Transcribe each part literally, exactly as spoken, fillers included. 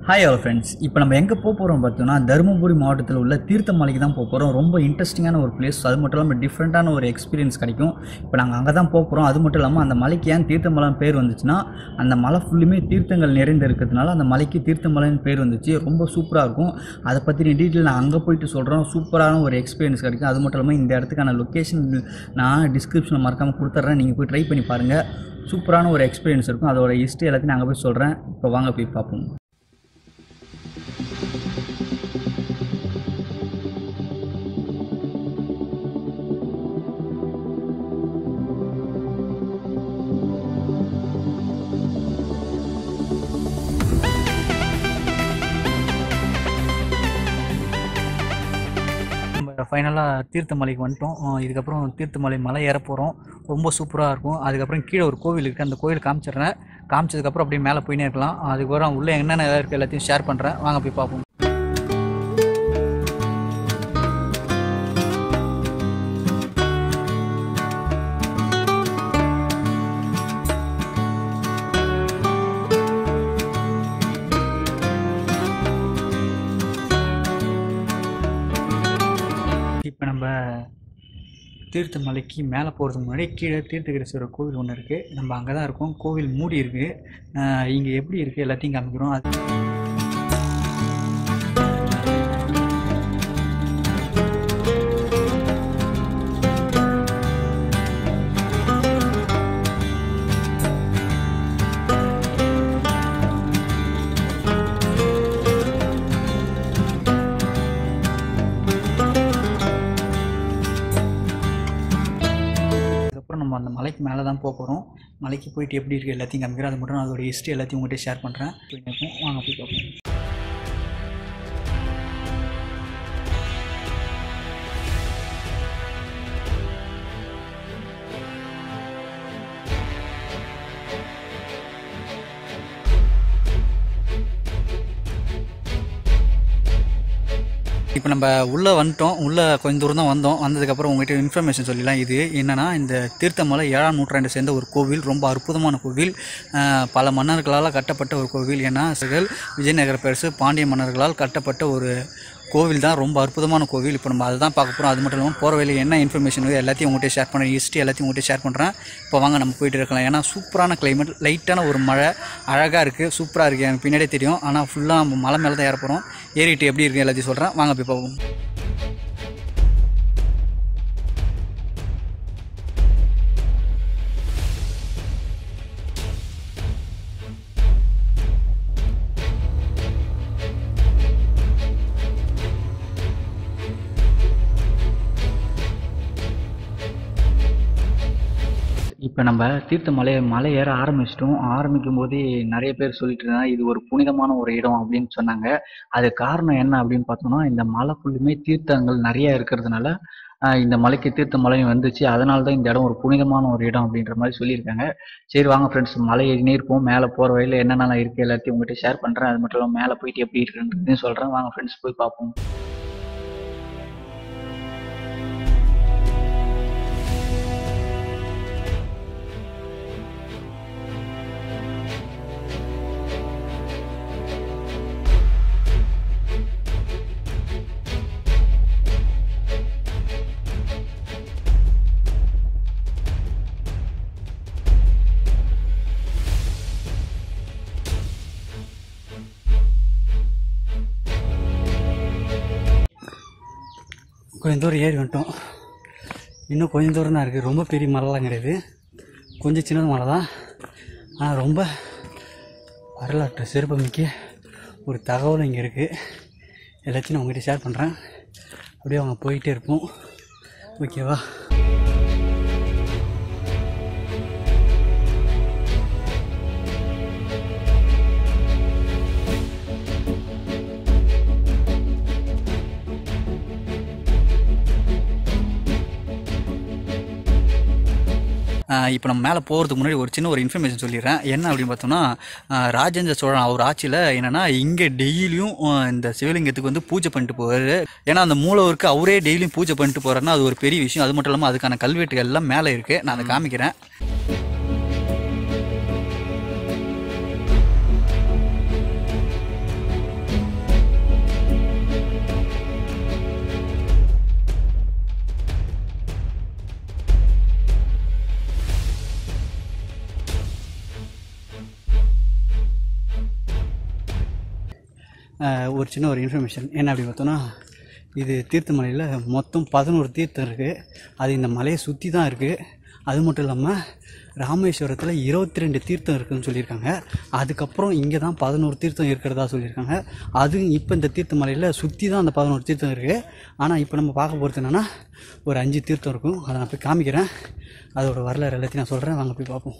Hi all friends, இப்போ நம்ம எங்கே போக போகிறோம் பார்த்தோம்னா தருமபுரி மாவட்டத்தில் உள்ள தீர்த்தமலைக்கு தான் போக போகிறோம். ரொம்ப இன்ட்ரெஸ்டிங்கான ஒரு பிளேஸ். அது மட்டும் இல்லாமல் டிஃப்ரெண்ட்டான ஒரு எக்ஸ்பீரியன்ஸ் கிடைக்கும். இப்போ நாங்கள் அங்கே தான் போக போகிறோம். அது மட்டும் இல்லாமல் அந்த மலைக்கு ஏன் தீர்த்தமலைன்னு பேர் வந்துச்சுன்னா அந்த மலை ஃபுல்லுமே தீர்த்தங்கள் நிறைந்து இருக்கிறதுனால அந்த மலைக்கு தீர்த்தமலைன்னு பேர் வந்துச்சு. ரொம்ப சூப்பராக இருக்கும். அதை பற்றின டீட்டெயில் நான் அங்கே போயிட்டு சொல்கிறோம். சூப்பரான ஒரு எக்ஸ்பீரியன்ஸ் கிடைக்கும். அது மட்டும் இல்லாமல் இந்த இடத்துக்கான லொக்கேஷன் நான் டிஸ்கிரிப்ஷனில் மறக்காமல் கொடுத்துட்றேன். நீங்கள் போய் ட்ரை பண்ணி பாருங்கள். சூப்பரான ஒரு எக்ஸ்பீரியன்ஸ் இருக்கும். அதோட ஹிஸ்ட்ரி எல்லாத்தையும் நான் அங்கே போய் சொல்கிறேன். இப்போ வாங்க போய் பார்ப்போம். ஃபைனலாக தீர்த்தமலைக்கு வந்துட்டோம். இதுக்கப்புறம் தீர்த்தமலை மலை ஏற போகிறோம். ரொம்ப சூப்பராக இருக்கும். அதுக்கப்புறம் கீழே ஒரு கோவில் இருக்குது. அந்த கோவில் காமிச்சிடுறேன். காமிச்சதுக்கப்புறம் அப்படியே மேலே போயினே இருக்கலாம். அதுக்கப்புறம் உள்ளே என்னென்ன இருக்குது எல்லாத்தையும் ஷேர் பண்ணுறேன். வாங்க போய் பார்ப்போம். இப்போ நம்ம தீர்த்தமலைக்கு மேலே போகிறதுக்கு முன்னாடி கீழே தீர்த்தகிரீஸ்வரர் கோவில் ஒன்று இருக்குது. நம்ம அங்கே தான் இருக்கோம். கோவில் மூடி இருக்குது. இங்கே எப்படி இருக்குது எல்லாத்தையும் காமிக்கிறோம். அது நம்ம அந்த மலைக்கு மேலே தான் போக போகிறோம். மலைக்கு போயிட்டு எப்படி இருக்குது எல்லாத்தையும் காமிக்கிறேன். அது மட்டும் அதோட ஹிஸ்ட்ரி எல்லாத்தையும் உங்கள்கிட்ட ஷேர் பண்ணுறேன். வாங்க போய் பார்ப்போம். இப்போ நம்ம உள்ளே வந்துட்டோம். உள்ளே கொஞ்சம் தூரம் தான் வந்தோம். வந்ததுக்கப்புறம் உங்கள்கிட்ட இன்ஃபர்மேஷன் சொல்லிடலாம். இது என்னென்னா, இந்த தீர்த்தமலை ஏழாம் நூற்றாண்டை சேர்ந்த ஒரு கோவில். ரொம்ப அற்புதமான கோவில். பல மன்னர்களால் கட்டப்பட்ட ஒரு கோவில். ஏன்னா விஜயநகர பேரரசு பாண்டிய மன்னர்களால் கட்டப்பட்ட ஒரு கோவில் தான். ரொம்ப அற்புதமான கோவில். இப்போ நம்ம அதை தான் பார்க்க போகிறோம். அது மட்டும் இல்லாமல் போகிற வழியில் என்ன இன்ஃபர்மேஷன் எல்லாத்தையும் உங்கள்கிட்ட ஷேர் பண்ணுறேன். ஹிஸ்ட்ரி எல்லாத்தையும் உங்கள்கிட்ட ஷேர் பண்ணுறேன். இப்போ வாங்க நம்ம போயிட்டு இருக்கலாம். ஏன்னா சூப்பரான கிளைமேட், லைட்டான ஒரு மழை, அழகாக இருக்குது, சூப்பராக இருக்குது. எனக்கு பின்னாடியே தெரியும். ஆனால் ஃபுல்லாக நம்ம மலை மேலே தான் ஏற போகிறோம். ஏறிட்டு எப்படி இருக்குது எல்லாத்தையும் சொல்கிறேன். வாங்க போய் பார்ப்போம். இப்போ நம்ம தீர்த்தமலை மலை ஏற ஆரம்பிச்சிட்டோம். ஆரம்பிக்கும் போதே நிறைய பேர் சொல்லிட்டு இருந்தாங்க இது ஒரு புனிதமான ஒரு இடம் அப்படின்னு சொன்னாங்க. அது காரணம் என்ன அப்படின்னு பார்த்தோம்னா, இந்த மலை ஃபுல்லுமே தீர்த்தங்கள் நிறைய இருக்கிறதுனால இந்த மலைக்கு தீர்த்தமலை வந்துச்சு. அதனால தான் இந்த இடம் ஒரு புனிதமான ஒரு இடம் அப்படின்ற மாதிரி சொல்லியிருக்காங்க. சரி வாங்க ஃப்ரெண்ட்ஸ், மலை ஏறினே இருப்போம். மேலே போகிற வழியில் என்னென்ன இருக்குது எல்லாத்தையும் உங்கள்கிட்ட ஷேர் பண்ணுறேன். அது மட்டும் இல்லாமல் மேலே போயிட்டு எப்படி இருக்குன்றதையும் சொல்கிறேன். வாங்க ஃப்ரெண்ட்ஸ் போய் பார்ப்போம். கொஞ்சம் தூரம் ஏறி வந்துட்டோம். இன்னும் கொஞ்சம் தூரம் தான் இருக்குது. ரொம்ப பெரிய மலைலாம் கிடையாது. கொஞ்சம் சின்னது மலை தான். ஆனால் ரொம்ப வரலாற்று சிறப்புமிக்க ஒரு தகவல் இங்கே இருக்குது. எல்லாத்தையும் நான் உங்கள்கிட்ட ஷேர் பண்ணுறேன். அப்படியே அவங்க போயிட்டே இருப்போம். ஓகேவா? இப்போ நம்ம மேலே போகிறதுக்கு முன்னாடி ஒரு சின்ன ஒரு இன்ஃபர்மேஷன் சொல்லிடுறேன். என்ன அப்படின்னு பார்த்தோம்னா, ராஜேந்திர சோழன் அவர் ஆட்சியில் என்னென்னா இங்கே டெய்லியும் இந்த சிவலிங்கத்துக்கு வந்து பூஜை பண்ணிட்டு போவார். ஏன்னா அந்த மூலவருக்கு அவரே டெய்லியும் பூஜை பண்ணிட்டு போகிறாருன்னா அது ஒரு பெரிய விஷயம். அது மட்டும் இல்லாமல் அதுக்கான கல்வெட்டுகள் எல்லாம் மேலே இருக்குது. நான் அதை காமிக்கிறேன். ஒரு சின்ன ஒரு இன்ஃபர்மேஷன் என்ன அப்படி பார்த்தோன்னா, இது தீர்த்தமலையில் மொத்தம் பதினோரு தீர்த்தம் இருக்குது. அது இந்த மலையை சுற்றி தான் இருக்குது. அது மட்டும் இல்லாமல் ராமேஸ்வரத்தில் இருபத்தி ரெண்டு தீர்த்தம் இருக்குதுன்னு சொல்லியிருக்காங்க. அதுக்கப்புறம் இங்கே தான் பதினோரு தீர்த்தம் இருக்கிறதா சொல்லியிருக்காங்க. அது இப்போ இந்த தீர்த்தமலையில் சுற்றி தான் அந்த பதினோரு தீர்த்தம் இருக்குது. ஆனால் இப்போ நம்ம பார்க்க போகிறது என்னென்னா, ஒரு அஞ்சு தீர்த்தம் இருக்கும். அதை நான் போய் காமிக்கிறேன். அதோட வரலாறு எல்லாத்தையும் நான் சொல்கிறேன், வாங்க போய் பார்ப்போம்.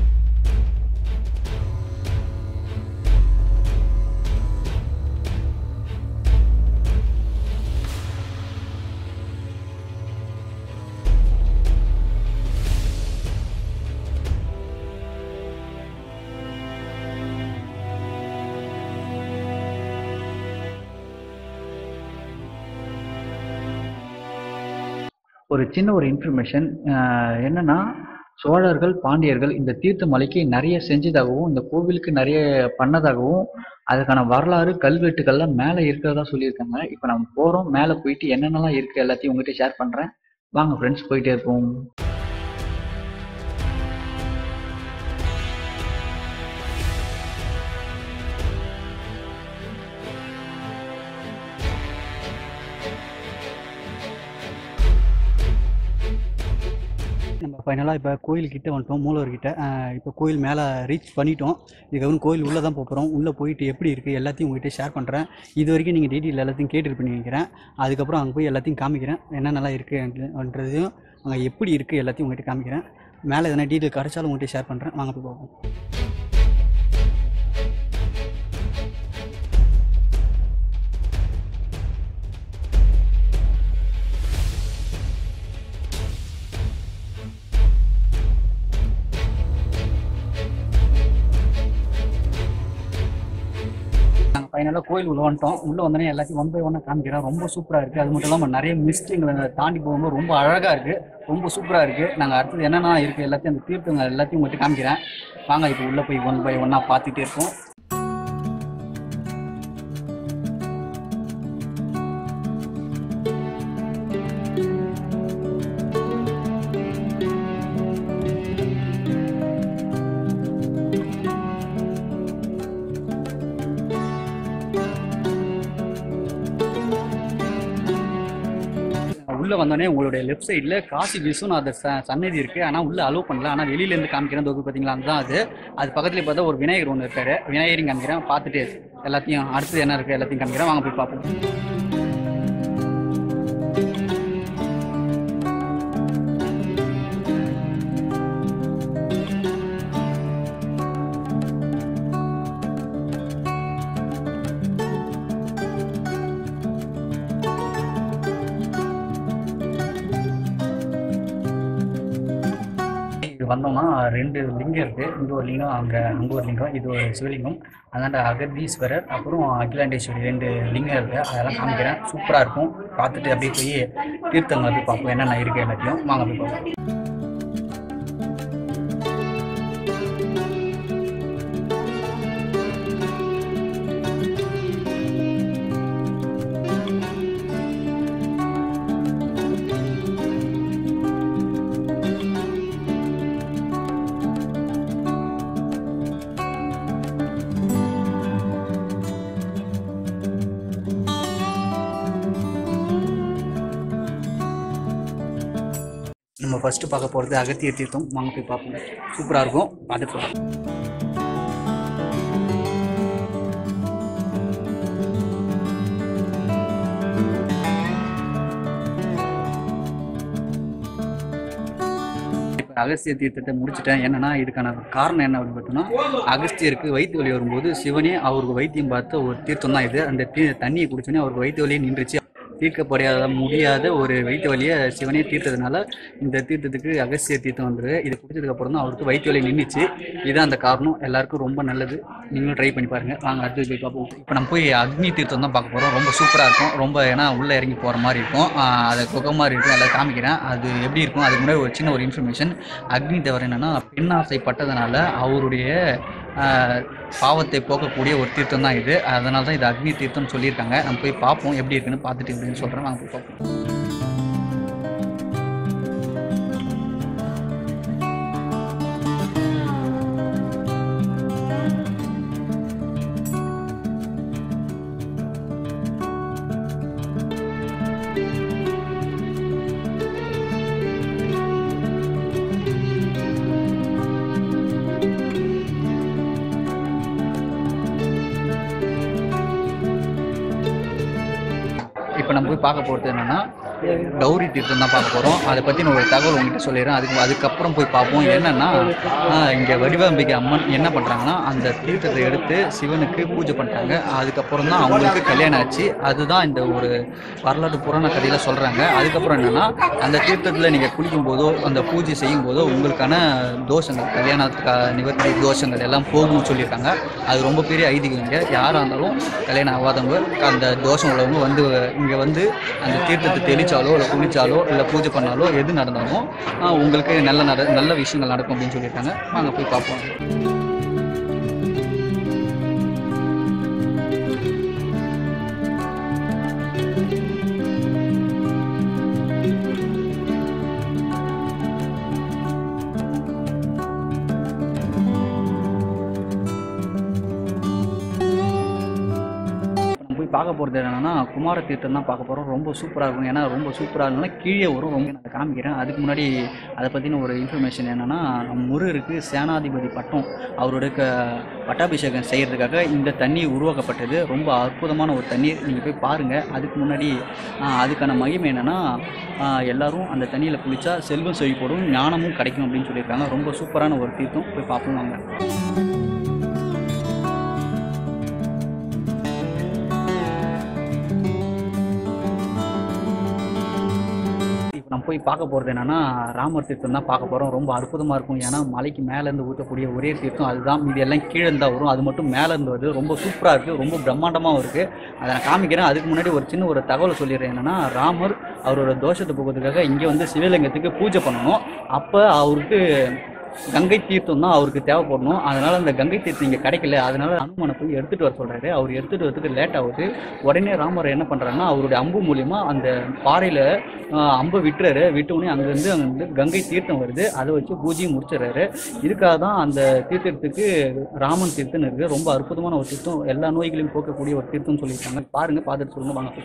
ஒரு சின்ன ஒரு இன்ஃபர்மேஷன் என்னன்னா, சோழர்கள் பாண்டியர்கள் இந்த தீர்த்தமலைக்கு நிறைய செஞ்சதாகவும் இந்த கோவிலுக்கு நிறைய பண்ணதாகவும் அதுக்கான வரலாறு கல்வெட்டுகள்லாம் மேலே இருக்கிறதா சொல்லியிருக்காங்க. இப்போ நம்ம போகிறோம், மேலே போயிட்டு என்னென்னலாம் இருக்குது எல்லாத்தையும் உங்ககிட்ட ஷேர் பண்ணுறேன். வாங்க ஃப்ரெண்ட்ஸ், போயிட்டே இருப்போம். நம்ம ஃபைனலாக இப்போ கோயில்கிட்ட வந்துட்டோம், மூலவர்கிட்ட. இப்போ கோயில் மேலே ரீச் பண்ணிட்டோம். இதுக்கப்புறம் கோயில் உள்ளே தான் போகிறோம். உள்ளே போயிட்டு எப்படி இருக்குது எல்லாத்தையும் உங்கள்கிட்ட ஷேர் பண்ணுறேன். இது வரைக்கும் நீங்கள் டீட்டெயில் எல்லாத்தையும் கேட்டுருப்பீங்க நினைக்கிறேன். அதுக்கப்புறம் அங்கே போய் எல்லாத்தையும் காமிக்கிறேன், என்னென்னலாம் இருக்குன்றதையும் அங்கே எப்படி இருக்குது எல்லாத்தையும் உங்கள்கிட்ட காமிக்கிறேன். மேலே எதனா டீட்டெயில் கிடச்சாலும் உங்கள்கிட்ட ஷேர் பண்ணுறேன், வாங்க போய் பார்ப்போம். நாங்கள் ஃபைனலாக கோயில் உள்ள வந்துட்டோம். உள்ளே வந்தோடனே எல்லாத்தையும் ஒன் பை ஒன்னாக காமிக்கிறோம். ரொம்ப சூப்பராக இருக்குது. அது மட்டும் இல்லாமல் நிறைய மிஸ்டிங்களை தாண்டி போகும்போது ரொம்ப அழகாக இருக்குது, ரொம்ப சூப்பராக இருக்குது. நாங்கள் அடுத்தது என்னென்ன இருக்குது எல்லாத்தையும் அந்த தீர்த்தங்கள் எல்லாத்தையும் உங்கள்கிட்ட காமிக்கிறேன். வாங்க இப்போ உள்ளே போய் ஒன் பை ஒன்னாக பார்த்துட்டே இருக்கோம். உள்ளே வந்தோடனே உங்களுடைய லெஃப்ட் சைடில் காசி விஸ்வநாதர் ச சன்னதி இருக்குது. ஆனால் உள்ளே அலோவ் பண்ணல. ஆனால் வெளியிலேருந்து காமிக்கிறேன், தொகுப்பு பார்த்தீங்களா, அதுதான் அது. அது பக்கத்துலேயே பார்த்தா ஒரு விநாயகர் ஒன்று இருக்காரு. விநாயகரையும் காமிக்கிறேன், பார்த்துட்டு எல்லாத்தையும் அடுத்தது என்ன இருக்குது எல்லாத்தையும் காமிக்கிறேன், வாங்க போய் பார்ப்போம். வந்தோம்னா ரெண்டு லிங்கம் இருக்குது. இங்கே ஒரு லிங்கம், அங்கே அங்கே ஒரு லிங்கம். இது ஒரு சிவலிங்கம். அதாண்ட அகதீஸ்வரர் அப்புறம் அகிலாண்டேஸ்வரி ரெண்டு லிங்கம் இருக்குது. அதெல்லாம் காமிக்கிறேன், சூப்பராக இருக்கும். பார்த்துட்டு அப்படியே போய் தீர்த்தங்களை போய் பார்ப்போம், என்னென்ன இருக்குது எல்லாத்தையும் வாங்க போய் பார்ப்போம். நம்ம ஃபஸ்ட்டு பார்க்க போகிறது அகத்திய தீர்த்தம், வாங்க போய் பார்ப்போம். சூப்பராக இருக்கும், பார்த்துட்டு போகலாம். இப்போ அகஸ்திய தீர்த்தத்தை முடிச்சுட்டேன். என்னன்னா இதுக்கான காரணம் என்ன அப்படின்னு பார்த்தோம்னா, அகஸ்தியருக்கு வயிற்று வலி வரும்போது சிவனே அவருக்கு வைத்தியம் பார்த்த ஒரு தீர்த்தம் தான் இது. அந்த தீ தண்ணியை குடிச்சோன்னே அவருக்கு வயிற்று வலியே நின்றுச்சு. தீர்க்கப்படாத முடியாத ஒரு வயிற்று வலியை சிவனே தீர்த்ததுனால இந்த தீர்த்தத்துக்கு அகஸ்திய தீர்த்தம் வந்துரு. இது குடிச்சதுக்கு அப்புறம் தான் அவருக்கு வயிற்று வலி நின்றுச்சு. இதுதான் அந்த காரணம். எல்லாருக்கும் ரொம்ப நல்லது, நீங்களும் ட்ரை பண்ணி பாருங்க. வாங்க அடுத்து போய் பார்ப்போம். இப்போ நம்ம போய் அக்னி தீர்த்தம் தான் பார்க்க போகிறோம். ரொம்ப சூப்பராக இருக்கும். ரொம்ப ஏன்னா உள்ளே இறங்கி போகிற மாதிரி இருக்கும், அதை குகை மாதிரி இருக்கும். எல்லாம் காமிக்கிறேன் அது எப்படி இருக்கும். அதுக்கு முன்னாடி ஒரு சின்ன ஒரு இன்ஃபர்மேஷன். அக்னி தேவர் என்னன்னா பெண்ணாசை பட்டதுனால அவருடைய பாவத்தை போக்கக்கூடிய ஒரு தீர்த்தம் தான் இது. அதனால தான் இது அக்னி தீர்த்தம்னு சொல்லியிருக்காங்க. நம்ம போய் பார்ப்போம் எப்படி இருக்குன்னு, பார்த்துட்டு எப்படின்னு சொல்கிறேன், வாங்க போய் பார்ப்போம். போய் பார்க்க போகிறது என்னென்னா கௌரி தீர்த்தம் தான் பார்க்க போகிறோம். அதை பற்றி நான் ஒரு தகவல் உங்ககிட்ட சொல்லிடுறேன். அதுக்கு அதுக்கப்புறம் போய் பார்ப்போம். என்னென்னா இங்கே வடிவாம்பிகை அம்மன் என்ன பண்ணுறாங்கன்னா அந்த தீர்த்தத்தை எடுத்து சிவனுக்கு பூஜை பண்ணுறாங்க. அதுக்கப்புறம் தான் அவங்களுக்கு கல்யாணம் ஆச்சு. அதுதான் இந்த ஒரு வரலாற்று புராண கதையில் சொல்கிறாங்க. அதுக்கப்புறம் என்னென்னா அந்த தீர்த்தத்தில் நீங்கள் குளிக்கும் போதோ அந்த பூஜை செய்யும் போதோ உங்களுக்கான தோஷங்கள் கல்யாணத்துக்கு நிவர்த்தி தோஷங்கள் எல்லாம் போகும்னு சொல்லியிருக்காங்க. அது ரொம்ப பெரிய ஐதீகம். இங்கே யாராக இருந்தாலும் கல்யாணம் ஆகாதவங்க அந்த தோஷம் உள்ளவங்க வந்து இங்கே வந்து அந்த தீர்த்தத்தை தெளித்தாலோ இல்லை குளித்தாலோ இல்லை பூஜை பண்ணாலோ எது நடந்தாலும் உங்களுக்கு நல்ல நட நல்ல விஷயங்கள் நடக்கும் அப்படின்னு சொல்லியிருக்காங்க. நாங்கள் போய் பார்ப்போம். பார்க்க போகிறது என்னென்னா குமார தீர்த்தம் தான் பார்க்க போகிறோம். ரொம்ப சூப்பராக இருக்கும். ஏன்னா ரொம்ப சூப்பராக இருந்தாலும் கீழே வரும். ரொம்ப நான் காமிக்கிறேன். அதுக்கு முன்னாடி அதை பற்றின ஒரு இன்ஃபர்மேஷன் என்னென்னா முருகருக்கு சேனாதிபதி பட்டம் அவரோட க பட்டாபிஷேகம் செய்கிறதுக்காக இந்த தண்ணீர் உருவாக்கப்பட்டது. ரொம்ப அற்புதமான ஒரு தண்ணீர். நீங்கள் போய் பாருங்கள். அதுக்கு முன்னாடி அதுக்கான மகிமை என்னென்னா எல்லோரும் அந்த தண்ணியில் குளித்தா செல்வம் செழிப்படும் ஞானமும் கிடைக்கும் அப்படின்னு சொல்லியிருக்காங்க. ரொம்ப சூப்பரான ஒரு தீர்த்தம். போய் பார்ப்போம் வாங்க. நம்ம போய் பார்க்க போகிறது என்னென்னா ராமர் தீர்த்தம் தான் பார்க்க போகிறோம். ரொம்ப அற்புதமாக இருக்கும். ஏன்னா மலைக்கு மேலேருந்து ஊற்றக்கூடிய ஒரே தீர்த்தம் அதுதான். இது எல்லாம் கீழே இருந்தால் வரும். அது மட்டும் மேலேருந்து வருது. ரொம்ப சூப்பராக இருக்குது. ரொம்ப பிரம்மாண்டமாகவும் இருக்குது. அதை நான் காமிக்கிறேன். அதுக்கு முன்னாடி ஒரு சின்ன ஒரு தகவலை சொல்லிடுறேன். என்னென்னா ராமர் அவரோட தோஷத்தை போகிறதுக்காக இங்கே வந்து சிவலிங்கத்துக்கு பூஜை பண்ணணும். அப்போ அவருக்கு கங்கை தீர்த்தம் தான் அவருக்கு தேவைப்படணும். அதனால் அந்த கங்கை தீர்த்தம் இங்கே கிடைக்கல. அதனால் அனுமனை போய் எடுத்துகிட்டு வர சொல்கிறாரு. அவர் எடுத்துகிட்டு வரதுக்கு லேட் ஆகுது. உடனே ராமர் என்ன பண்ணுறாருன்னா அவருடைய அம்பு மூலிமா அந்த பாறையில் அம்பை விட்டுறாரு. விட்டவுடனே அங்கேருந்து அங்கே வந்து கங்கை தீர்த்தம் வருது. அதை வச்சு பூஜையும் முடிச்சிடறாரு. இதுக்காக தான் அந்த தீர்த்தத்துக்கு ராமன் தீர்த்தம்னு இருக்குது. ரொம்ப அற்புதமான ஒரு தீர்த்தம். எல்லா நோய்களையும் போக்கக்கூடிய ஒரு தீர்த்தம்னு சொல்லியிருக்காங்க. பாருங்கள், பார்த்துட்டு சொல்லுங்கள் வாங்க.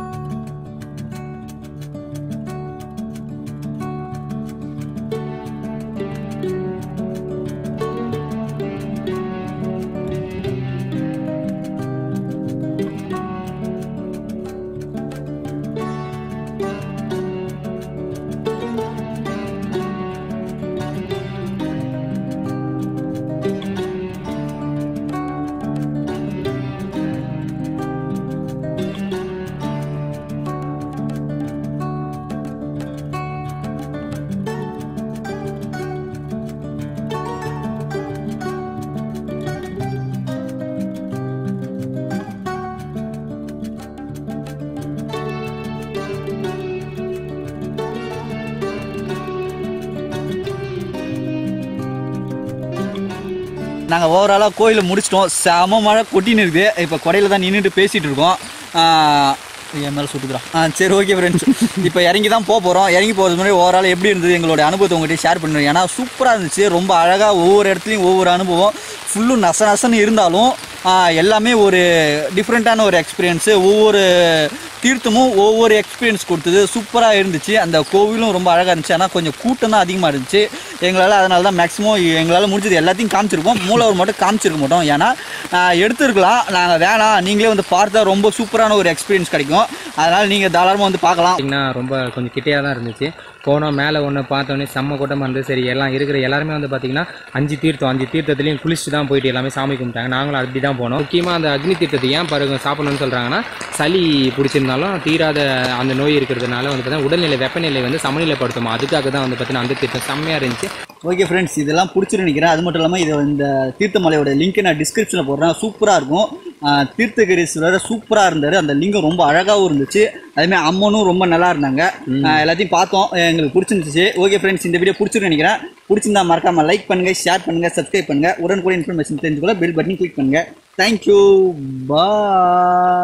நாங்கள் ஓவராலாக கோயிலை முடிச்சிட்டோம். செம மழை கொட்டின்னு இருக்குது. இப்போ கொடையில் தான் நின்றுட்டு பேசிகிட்டு இருக்கோம். என் மேலே சுட்டுக்கிறோம். ஆ சரி, ஓகே ஃப்ரெண்ட்ஸ். இப்போ இறங்கி தான் போக போகிறோம். இறங்கி போகிறது முன்னாடி ஓவரால் எப்படி இருந்தது எங்களோட அனுபவத்தை உங்கள்கிட்ட ஷேர் பண்ணுறேன். ஏன்னா சூப்பராக இருந்துச்சு. ரொம்ப அழகாக ஒவ்வொரு இடத்துலையும் ஒவ்வொரு அனுபவம். ஃபுல்லும் நச நசன்னு இருந்தாலும் எல்லாமே ஒரு டிஃப்ரெண்ட்டான ஒரு எக்ஸ்பீரியன்ஸு. ஒவ்வொரு தீர்த்தமும் ஒவ்வொரு எக்ஸ்பீரியன்ஸ் கொடுத்தது. சூப்பராக இருந்துச்சு. அந்த கோவிலும் ரொம்ப அழகாக இருந்துச்சு. ஆனால் கொஞ்சம் கூட்டம் தான் அதிகமாக இருந்துச்சு எங்களால். அதனால தான் மேக்ஸிமம் எங்களால் முடிஞ்சது எல்லாத்தையும் காமிச்சிருக்கோம். மூலவர் மட்டும் காமிச்சிருக்க மாட்டோம். ஏன்னா எடுத்துருக்கலாம். நாங்கள் வேணாம், நீங்களே வந்து பார்த்தா ரொம்ப சூப்பரான ஒரு எக்ஸ்பீரியன்ஸ் கிடைக்கும். அதனால் நீங்கள் தாராளமாக வந்து பார்க்கலாம். ரொம்ப கொஞ்சம் கிட்டையாக தான் இருந்துச்சு. போனோம், மேலே ஒன்று பார்த்தோன்னே செம்ம கூட்டமாக இருந்தது. சரி, எல்லாம் இருக்கிற எல்லாருமே வந்து பார்த்தீங்கன்னா அஞ்சு தீர்த்தம் அஞ்சு தீர்த்தத்துலேயும் குளிச்சுட்டு தான் போயிட்டு எல்லாமே சாமி கும்பிட்டாங்க. நாங்களும் அப்படி தான் போனோம். முக்கியமாக அந்த அக்னி தீர்த்தத்தை ஏன் பருக சாப்பிடணும்னு சொல்கிறாங்கன்னா, சளி பிடிச்சிருந்தாலும் தீராத அந்த நோய் இருக்கிறதுனால வந்து பார்த்தீங்கன்னா உடல்நிலை வெப்பநிலை வந்து சமநிலைப்படுத்தும். அதுக்காக தான் வந்து பார்த்தீங்கன்னா அந்த தீர்த்தம் செம்மையாக இருந்துச்சு. ஓகே ஃப்ரெண்ட்ஸ், இதெல்லாம் பிடிச்சிரு நினைக்கிறேன். அது மட்டும் இல்லாமல் இது இந்த தீர்த்தமலையோட லிங்க் நான் டிஸ்கிரிப்ஷனில் போடுறேன். சூப்பராக இருக்கும். தீர்த்தகிரீஸ்வரர் சூப்பராக இருந்தார். அந்த லிங்கம் ரொம்ப அழகாகவும் இருந்துச்சு. அதுமாதிரி அம்மனும் ரொம்ப நல்லா இருந்தாங்க. எல்லாத்தையும் பார்த்தோம், எங்களுக்கு பிடிச்சிருந்துச்சு. ஓகே ஃப்ரெண்ட்ஸ், இந்த வீடியோ பிடிச்சிரு நினைக்கிறேன். பிடிச்சிருந்தா மறக்காம லைக் பண்ணுங்க, ஷேர் பண்ணுங்க, சப்ஸ்கிரைப் பண்ணுங்க. உடனுக்குடன் இன்ஃபர்மேஷன் தெரிஞ்சுக்கொள்ள பெல் பட்டன் கிளிக் பண்ணுங்க. தேங்க்யூ, பாய்.